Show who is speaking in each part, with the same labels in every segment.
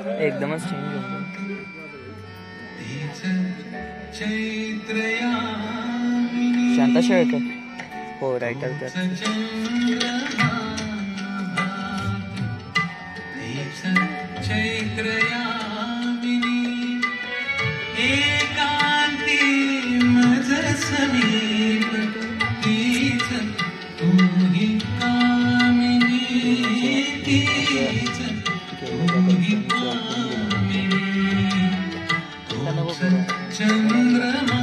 Speaker 1: एकदमच चेंज होऊन शांता शेळकर हो रायटर तर
Speaker 2: चंद्रमा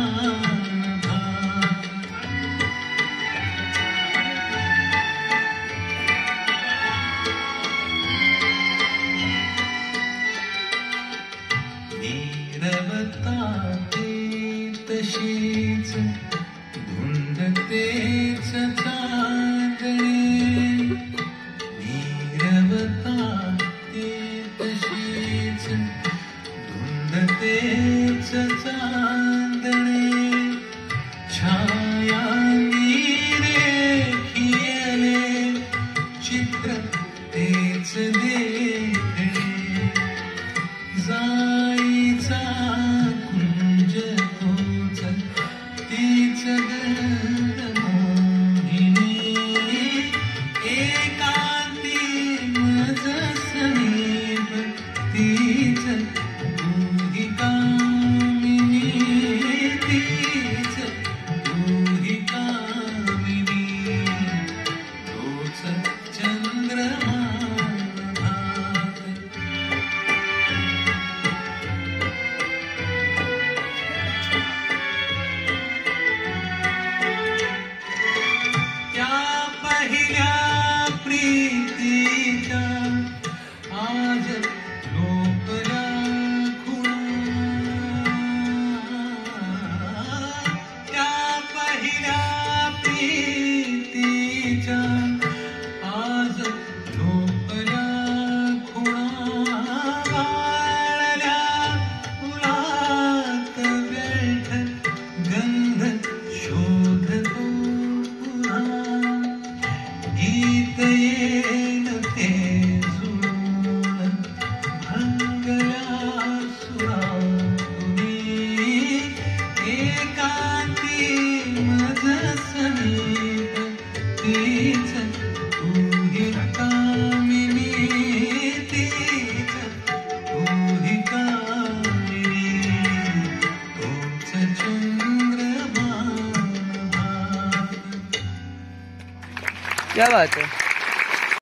Speaker 2: नीरवता तशीच धुंदतेच चांदणे नीरवता तशीच धुंदतेच चांदणे छाया रेखिले चित्र तेच देखणे जाईचा कुंज तोच तीच गंध मोहिनी एकांती मज समीप तीच तूही कामिनी तीच तूही कामिनी तोच चंद्रमा पहिल्या प्रीतीच्या आज लोकल्या खुणा त्या पहिल्या प्रीतीच्या आज लोकल्या खुणा वाळल्या फुलात वेठ गंध शोधतो गीत येन ते जुळून भंगल्या सुरातुनी एकांती मज समीप तीच तूही कामिनी तीच तूही कामिनी तोच चंद्रमा
Speaker 1: क्या बात है।